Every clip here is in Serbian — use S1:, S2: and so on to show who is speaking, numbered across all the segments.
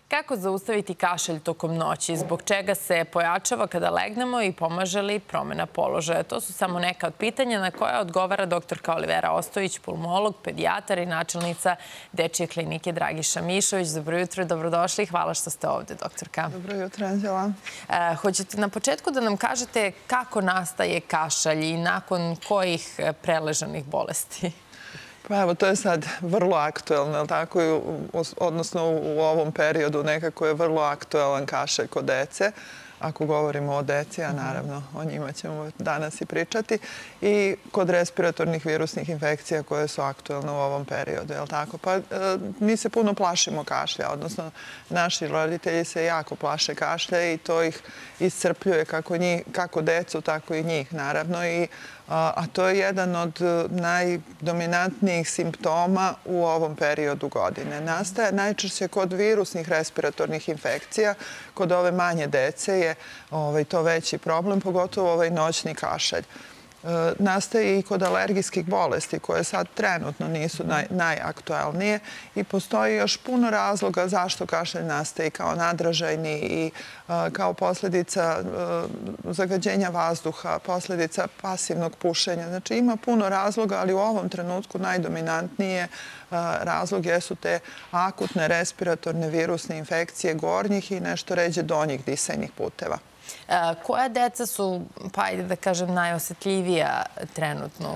S1: Kako zaustaviti kašalj tokom noći? Zbog čega se pojačava kada legnemo i pomaže li promjena položaja? To su samo neka od pitanja na koja odgovara doktorka Olivera Ostojić, pulmolog, pedijatar i načelnica Dečije klinike Dragiša Mišović. Dobro jutro, dobrodošli. Hvala što ste ovde, doktorka.
S2: Dobro jutro, Anđela.
S1: Hoćete na početku da nam kažete kako nastaje kašalj i nakon kojih preležanih bolesti?
S2: Pa evo, to je sad vrlo aktuelno, tako? Odnosno u ovom periodu nekako je vrlo aktuelan kašalj kod dece. Ako govorimo o deci, a naravno o njima ćemo danas i pričati, i kod respiratornih virusnih infekcija koje su aktuelne u ovom periodu, je li tako? Pa mi se puno plašimo kašlja, odnosno naši roditelji se jako plaše kašlja i to ih iscrpljuje kako decu, tako i njih, naravno. A to je jedan od najdominantnijih simptoma u ovom periodu godine. Nastaje najčešće kod virusnih respiratornih infekcija. Kod ove manje dece je to veći problem, pogotovo ovaj noćni kašalj. Nastaje i kod alergijskih bolesti koje sad trenutno nisu najaktuelnije i postoji još puno razloga zašto kašalj nastaje kao nadražajni i kao posljedica zagađenja vazduha, posljedica pasivnog pušenja. Znači ima puno razloga, ali u ovom trenutku najdominantnije razlog jesu te akutne respiratorne virusne infekcije gornjih i nešto ređe donjih disajnih puteva.
S1: Koja deca su, pa ajde da kažem, najosjetljivija trenutno?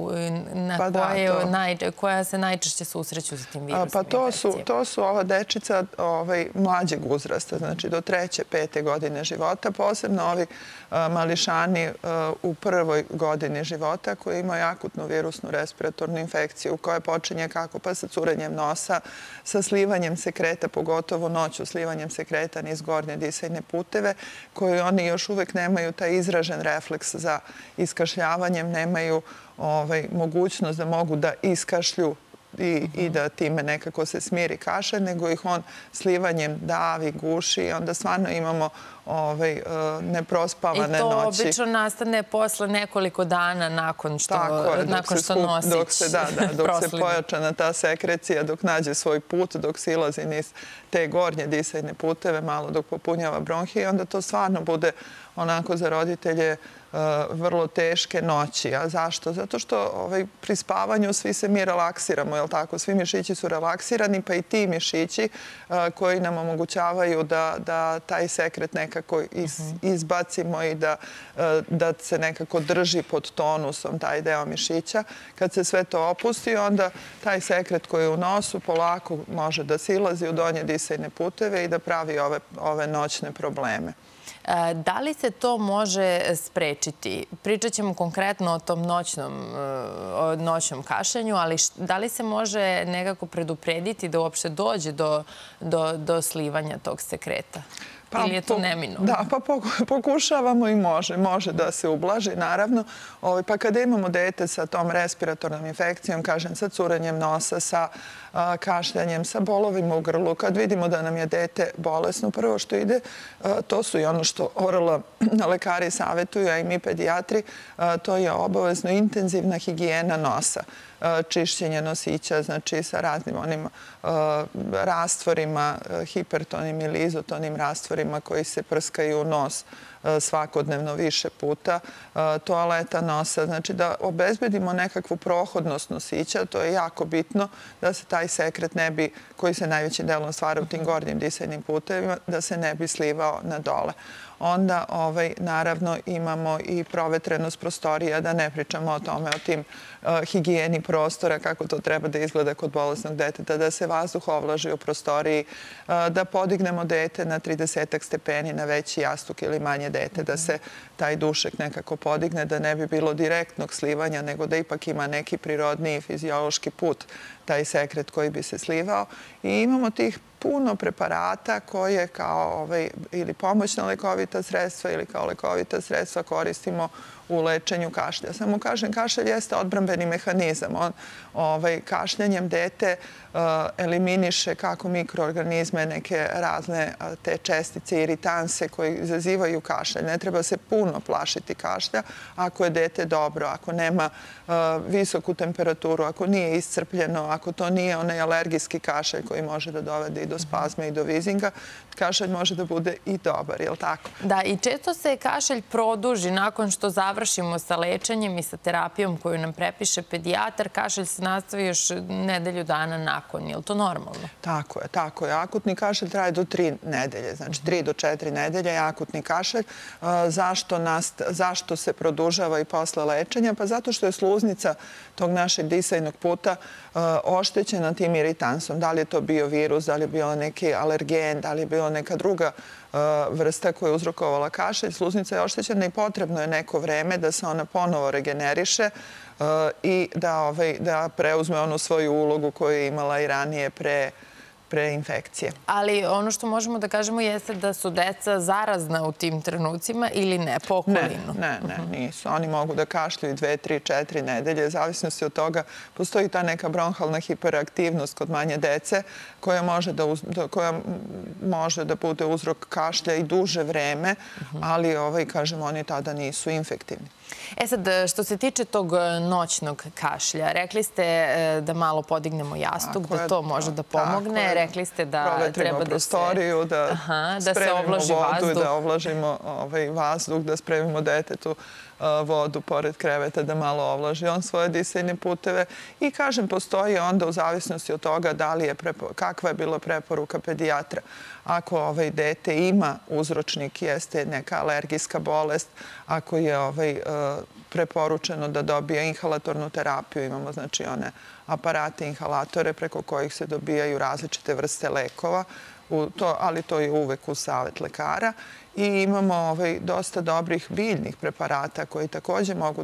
S1: Koja se najčešće susreću sa tim virusnim infekcijama?
S2: Pa to su ova dečica mlađeg uzrasta, znači do 3. 5. godine života, posebno ovi mališani u prvoj godini života koji imaju akutnu virusnu respiratornu infekciju koja počinje kako? Pa sa curenjem nosa, sa slivanjem sekreta, pogotovo noću slivanjem sekreta niz gornje disajne puteve, koji oni još uvek nemaju taj izražen refleks za iskašljavanjem, nemaju mogućnost da mogu da iskašlju i da time nekako se smiri kašalj, nego ih on slivanjem davi, guši i onda stvarno imamo neprospavane noći.
S1: I to obično nastane posle nekoliko dana nakon što nosić
S2: dok se pojačana ta sekrecija, dok nađe svoj put, dok silazi niz te gornje disajne puteve, malo dok popunjava bronhije, onda to stvarno bude onako za roditelje vrlo teške noći. A zašto? Zato što pri spavanju svi se mi relaksiramo, je li tako? Svi mišići su relaksirani, pa i ti mišići koji nam omogućavaju da taj sekret nekako izbacimo i da se nekako drži pod tonusom taj deo mišića. Kad se sve to opusti, onda taj sekret koji je u nosu polako može da silazi u donje disajne puteve i da pravi ove noćne probleme.
S1: Da li se to može sprečiti? Pričat ćemo konkretno o tom noćnom kašljanju, ali da li se može nekako preduprediti da uopšte dođe do slivanja tog sekreta? Ili je to neminovno?
S2: Da, pa pokušavamo i može da se ublaži, naravno. Pa kada imamo dete sa tom respiratornom infekcijom, kažem, sa curenjem nosa, sa kašljanjem, sa bolovima u grlu, kad vidimo da nam je dete bolesno, prvo što ide, to su i ono što ORL lekari savjetuju, a i mi pedijatri, to je obavezno intenzivna higijena nosa. Čišćenje nosića, znači sa raznim onim rastvorima, hipertonim ili izotonim rastvorima koji se prskaju u nos svakodnevno više puta, toaleta nosa, znači da obezbedimo nekakvu prohodnost nosića, to je jako bitno da se taj sekret ne bi, koji se najvećim delom stvara u tim gornjim disajnim putevima, da se ne bi slivao na dole. Onda, naravno, imamo i provetrenost prostorija, da ne pričamo o tome, o tim higijeni prostora, kako to treba da izgleda kod bolesnog deteta, da se vazduh ovlaži u prostoriji, da podignemo dete na 30 stepeni na veći jastuk ili manje dete, da se taj dušek nekako podigne, da ne bi bilo direktnog slivanja, nego da ipak ima neki prirodniji fiziološki put, taj sekret koji bi se slivao. I imamo tih puno preparata koje kao ili pomoćna lekovita sredstva ili kao lekovita sredstva koristimo u lečenju kašlja. Samo kažem, kašalj jeste odbrambeni mehanizam. Kašljanjem dete eliminiše kako mikroorganizme, neke razne te čestice, iritanse koji izazivaju kašalj. Ne treba se puno plašiti kašlja ako je dete dobro, ako nema visoku temperaturu, ako nije iscrpljeno, ako to nije onaj alergijski kašalj koji može da dovede i do spazme i do vizinga, kašalj može da bude i dobar, je li tako?
S1: Da, i često se kašalj produži nakon što završimo sa lečenjem i sa terapijom koju nam prepiše pedijatar. Kašalj se nastavi još nedelju dana nakon. Je li to normalno?
S2: Tako je, tako je. Akutni kašalj traje do 3 nedelje, znači 3 do 4 nedelje je akutni kašalj. Zašto se produžava i posle lečenja? Pa zato što je sluznica tog našeg disajnog puta oštećena tim iritansom. Da li je to bio virus, da li je bio neki alergen, da li je bila neka druga vrsta koja je uzrokovala kašalj. Sluznica je oštećena i potrebno je neko vreme da se ona ponovo regeneriše i da preuzme onu svoju ulogu koju je imala i ranije pre infekcije.
S1: Ali ono što možemo da kažemo jeste da su deca zarazna u tim trenucima ili ne, po okolinu?
S2: Ne, nisu. Oni mogu da kašljuju 2, 3, 4 nedelje. Zavisnosti od toga postoji ta neka bronhalna hiperaktivnost kod manje dece koja može da bude uzrok kašlja i duže vreme, ali, kažemo, oni tada nisu infektivni.
S1: Sad, što se tiče tog noćnog kašlja, rekli ste da malo podignemo jastuk, da to može da pomogne. Rekli ste da treba da se
S2: spremimo
S1: ovlaži
S2: vodu i
S1: vazduh.
S2: da ovlažimo vazduh, da spremimo detetu vodu pored kreveta da malo ovlaži on svoje disajne puteve. I kažem, postoji onda u zavisnosti od toga kakva je bila preporuka pedijatra. Ako dete ima uzročnik, jeste neka alergijska bolest, ako je preporučeno da dobije inhalatornu terapiju, imamo znači one aparate, inhalatore preko kojih se dobijaju različite vrste lekova, ali to je uvek uz savet lekara. I imamo dosta dobrih biljnih preparata koji takođe mogu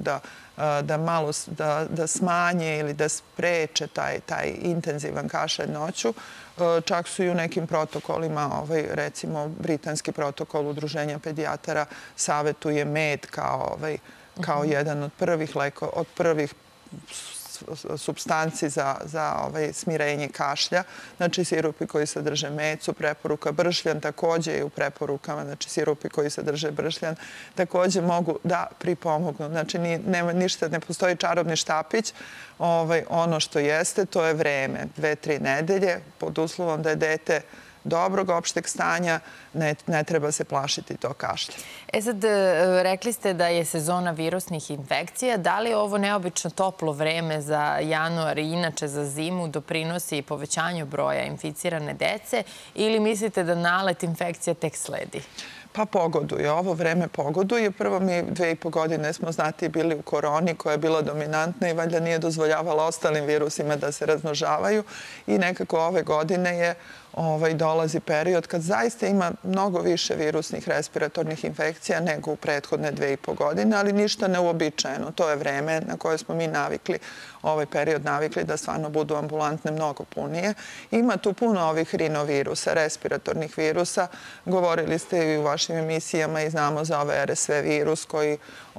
S2: da smanje ili da spreče taj intenzivan kašalj noću. Čak su i u nekim protokolima, recimo britanski protokol Udruženja pedijatara savetuje med kao jedan od prvih supstanci za smirenje kašlja. Znači, sirupi koji sadrže med su preporuka. Bršljan takođe je u preporukama. Znači, sirupi koji sadrže bršljan takođe mogu da pripomognu. Znači, ništa, ne postoji čarobni štapić. Ono što jeste, to je vreme. 2-3 nedelje, pod uslovom da je dete dobrog opšteg stanja, ne treba se plašiti tog kašlja.
S1: Sad, rekli ste da je sezona virusnih infekcija. Da li ovo neobično toplo vreme za januar i inače za zimu doprinosi povećanju broja inficirane dece ili mislite da nalet infekcija tek sledi?
S2: Pa pogoduje. Ovo vreme pogoduje. Prvo mi 2,5 godine smo bili u koroni koja je bila dominantna i valjda nije dozvoljavala ostalim virusima da se razmnožavaju i nekako ove godine je dolazi period kad zaista ima mnogo više virusnih respiratornih infekcija nego u prethodne 2,5 godine, ali ništa neuobičajeno. To je vreme na koje smo mi navikli, ovaj period navikli da stvarno budu ambulantne mnogo punije. Ima tu puno ovih rinovirusa, respiratornih virusa. Govorili ste i u vašim emisijama i znamo za ovaj RSV virus koji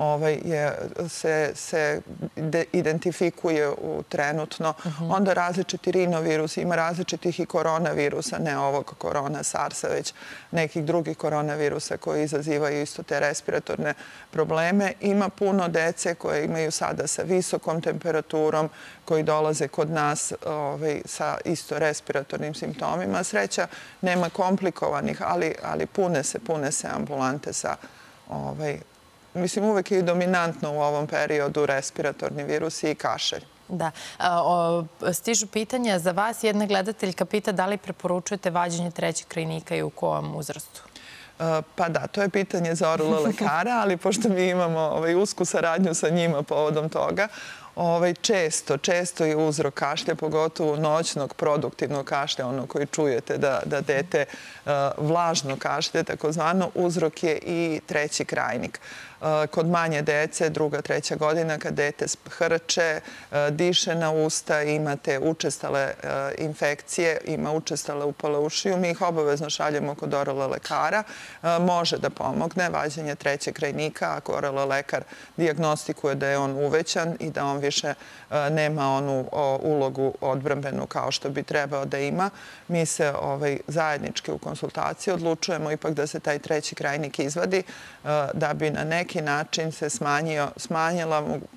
S2: se identifikuje trenutno. Onda različiti rinovirus, ima različitih i koronavirusa, ne ovog korona SARS-a, već nekih drugih koronavirusa koji izazivaju isto te respiratorne probleme. Ima puno dece koje imaju sada sa visokom temperaturom, koji dolaze kod nas sa isto respiratornim simptomima. Sreća, nema komplikovanih, ali pune se ambulante sa mislim, uvek je dominantno u ovom periodu respiratorni virusi i kašalj.
S1: Da. Stižu pitanja za vas. Jedna gledateljka pita da li preporučujete vađenje trećeg krajnika i u kom uzrastu?
S2: Pa da, to je pitanje za orlo lekara, ali pošto mi imamo usku saradnju sa njima povodom toga, često je uzrok kašlja, pogotovo noćnog produktivnog kašlja, ono koji čujete da dete vlažno kašlje, takozvano, uzrok je i treći krajnik. Kod manje dece, 2., 3. godina, kad dete hrče, diše na usta, imate učestale infekcije, ima učestale upale ušiju, mi ih obavezno šaljemo kod orlo lekara. Može da pomogne vađenje trećeg krajnika ako orlo lekar dijagnostikuje da je on uvećan i da on više nema onu ulogu odbrambenu kao što bi trebao da ima. Mi se zajednički u konsultaciji odlučujemo ipak da se taj treći krajnik izvadi da bi na neki način se smanjila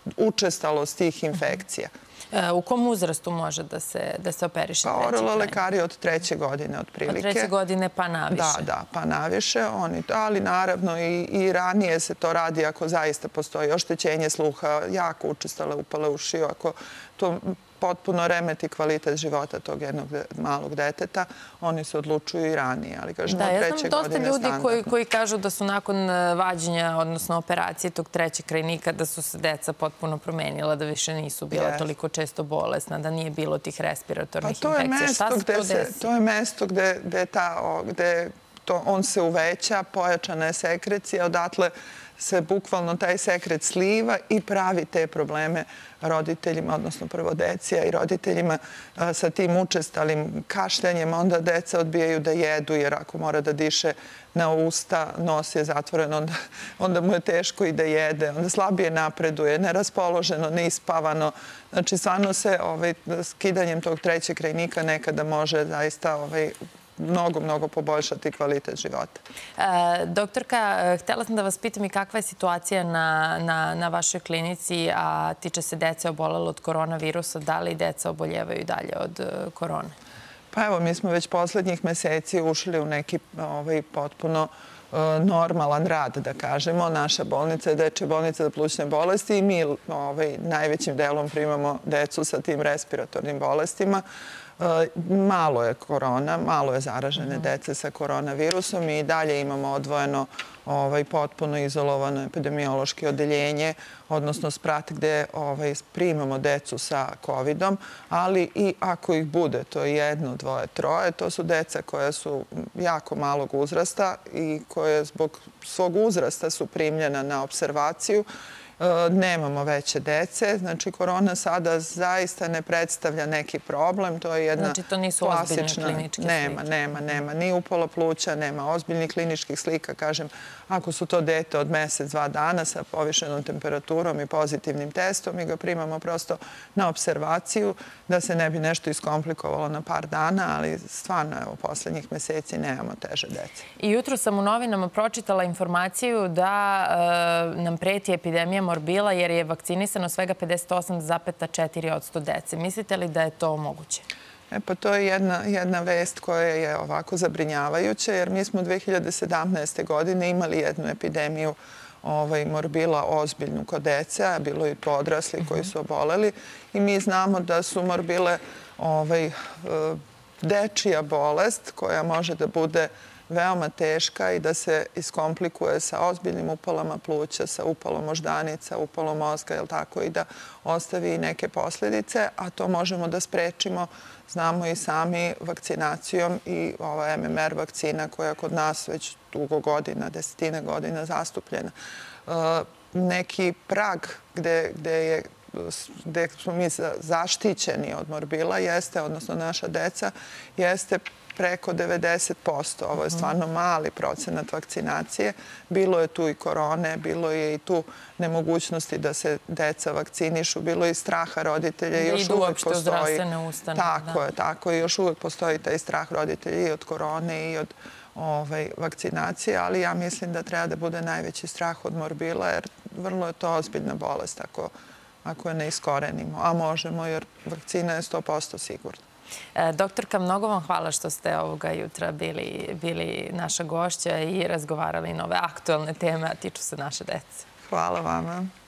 S2: učestalost tih infekcija.
S1: U kom uzrastu može da se operiše treći krajnik?
S2: Oralolekari od 3. godine otprilike.
S1: Od 3. godine pa naviše.
S2: Da, pa naviše. Ali naravno i ranije se to radi ako zaista postoji oštećenje sluha, jako učestale upale ušiju, ako to potpuno remeti kvalitet života tog jednog malog deteta, oni se odlučuju i ranije. Ali kažemo, od 3. godine je standardno.
S1: Da, ja znam dosta ljudi koji kažu da su nakon vađenja, odnosno operacije tog trećeg krajnika, da su se deca potpuno promenila, da više nisu bila toliko često bolesna, da nije bilo tih respiratornih infekcija. Šta se to desi?
S2: To je mesto gde on se uveća, pojačana je sekrecija, odatle se bukvalno taj sekret sliva i pravi te probleme roditeljima, odnosno prvo deci, a i roditeljima sa tim učestalim kašljanjem. Onda deca odbijaju da jedu, jer ako mora da diše na usta, nos je zatvoren, onda mu je teško i da jede, onda slabije napreduje, neraspoloženo, neispavano. Znači, stvarno se skidanjem tog trećeg krajnika nekada može zaista mnogo poboljšati kvalitet života.
S1: Doktorka, htjela sam da vas pitam i kakva je situacija na vašoj klinici, a tiče se dece obolele od koronavirusa. Da li deca oboljevaju i dalje od korone?
S2: Pa evo, mi smo već poslednjih meseci ušli u neki potpuno normalan rad, da kažemo. Naša bolnica je dečja bolnica za plućne bolesti i mi najvećim delom primamo decu sa tim respiratornim bolestima. Malo je korona, malo je zaražene dece sa koronavirusom i dalje imamo odvojeno potpuno izolovano epidemiološki odeljenje, odnosno sprat gde primamo decu sa COVID-om, ali i ako ih bude, to je 1, 2, 3, to su deca koja su jako malog uzrasta i koje zbog svog uzrasta su primljena na observaciju. Nemamo veće dece. Znači, korona sada zaista ne predstavlja neki problem. To je jedna klasična...
S1: Znači, to nisu ozbiljne kliničke slike?
S2: Nema. Ni upala pluća, nema ozbiljnih kliničkih slika. Kažem, ako su to dete od mesec, 2 dana sa povišenom temperaturom i pozitivnim testom, mi ga primamo prosto na observaciju da se ne bi nešto iskomplikovalo na par dana, ali stvarno, evo, poslednjih meseci nemamo teže dece.
S1: I jutro sam u novinama pročitala informaciju da nam preti epidemija morbila jer je vakcinisano svega 58,4% dece. Mislite li da je to moguće?
S2: Pa to je jedna vest koja je ovako zabrinjavajuća, jer mi smo 2017. godine imali jednu epidemiju morbila ozbiljnu kod dece, a bilo i to odrasli koji su oboleli. I mi znamo da su morbile dečija bolest koja može da bude veoma teška i da se iskomplikuje sa ozbiljnim upalama pluća, sa upalom moždanica, upalom mozga, i da ostavi neke posljedice, a to možemo da sprečimo, znamo i sami, vakcinacijom i ova MMR vakcina koja kod nas već dugo godina, desetine godina zastupljena. Neki prag gde smo mi zaštićeni od morbila jeste, odnosno naša deca, jeste preko 90%. Ovo je stvarno mali procenat vakcinacije. Bilo je tu i korone, bilo je i tu nemogućnosti da se deca vakcinišu, bilo je i straha roditelja.
S1: Da idu uopšte u zdravstvene ustanove.
S2: Tako je. Još uvek postoji taj strah roditelja i od korone i od vakcinacije, ali ja mislim da treba da bude najveći strah od morbila, jer vrlo je to ozbiljna bolest ako je ne iskorenimo. A možemo, jer vakcina je 100% sigurna.
S1: Doktorka, mnogo vam hvala što ste ovoga jutra bili naša gošća i razgovarali na ove aktualne teme, a tiču se naše dece.
S2: Hvala vama.